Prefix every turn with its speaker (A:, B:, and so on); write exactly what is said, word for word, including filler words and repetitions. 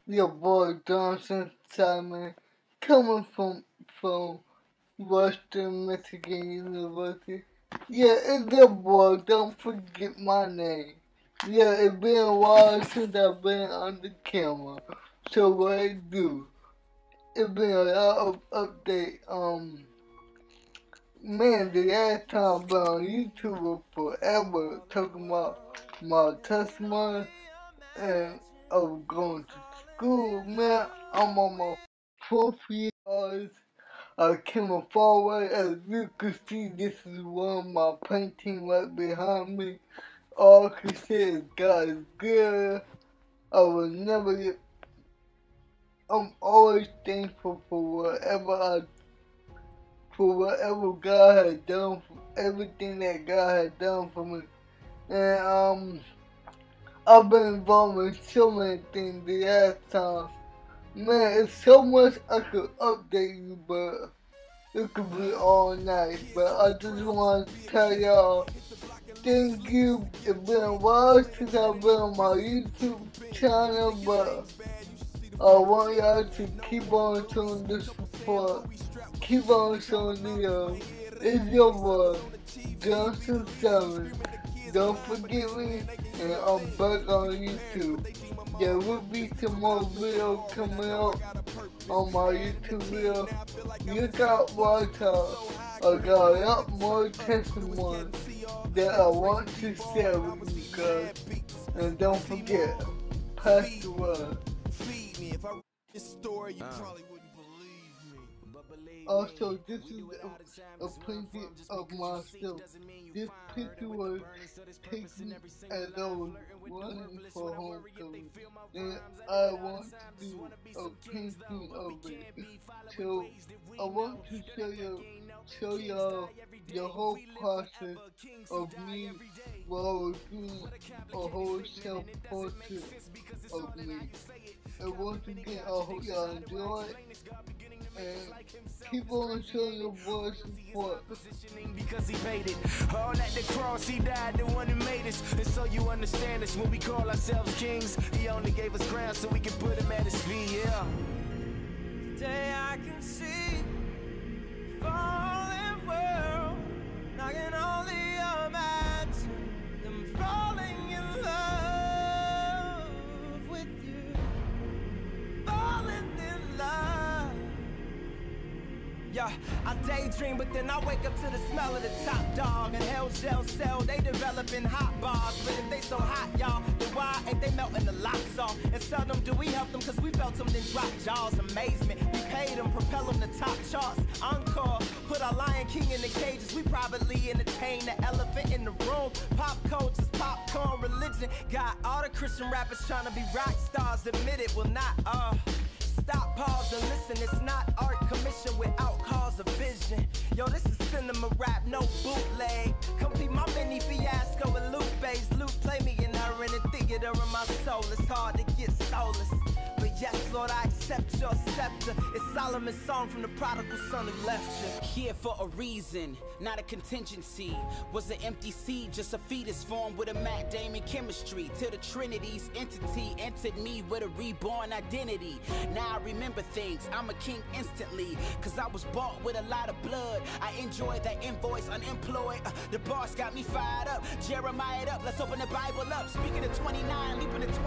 A: your boy Johnson Simon, coming from from Western Michigan University. Yeah, it's your boy. Don't forget my name. Yeah, it's been a while since I've been on the camera. So what I do? It's been a lot of update. Um, man, the last time I've been on YouTube forever talking about my testimony and of going to school. Man, I'm on my fourth year. I came a far way. As you can see, this is one of my paintings right behind me. All I can say is God is good. I will never get, I'm always thankful for whatever I, for whatever God has done, for everything that God has done for me. And um, I've been involved in so many things the last time. Man, it's so much I could update you, but it could be all night. But I just want to tell y'all, thank you. It's been a while since I've been on my YouTube channel, but I want y'all to keep on showing the support. Keep on showing the love. It's your boy, Johnson seven. Don't forget me, and I'm back on YouTube. There will be some more videos coming up on my YouTube video. Look out, watch out. I got a lot more testimonies that I want to share with you guys. And don't forget, pass the word. Also, this is a, a picture of myself. This picture was taken as I was running for homecoming, and I want to do a painting of it. So I want to show you, show y'all the whole process of me while I was doing a whole self-portrait of me. And once again, I hope y'all enjoy it. And keep on showing your boy support. Because he made it. All at the cross, he died, the one who made us. And so you understand us when we call ourselves kings. He only gave us ground so we can put him at his feet, yeah. Today I can see falling world knocking on the mountain. I'm falling in love with you. Falling in love. Yeah, I daydream, but then I wake up to the smell of the top dog. And hell shell cell, they developing hot bars. But if they so hot, y'all, then why ain't they melting the locks off? And seldom do we help them, cause we felt them, then drop jaws. Amazement, we paid them, propel them to top charts. Encore, put our Lion King in the cages. We privately entertain the elephant in the room. Pop culture's popcorn religion. Got all the Christian rappers trying to be rock stars. Admit it, will not, uh stop, pause, and listen. It's not art commission without cause of vision. Yo, this is cinema rap, no bootleg. Complete my mini fiasco with Luke bass. Luke play me in her in the theater of my soul. It's hard to get soulless, but yes, Lord, I accept your scepter. It's Solomon's song from the prodigal son who left you.
B: Here for a reason, not a contingency. Was an empty seed, just a fetus formed with a Matt Damon chemistry. Till the Trinity's entity entered me with a reborn identity. Now I remember things, I'm a king instantly, cause I was bought with a lot of blood. I enjoyed that invoice, unemployed. Uh, the boss got me fired up, Jeremiah up, let's open the Bible up. Speaking of twenty-nine, leaping to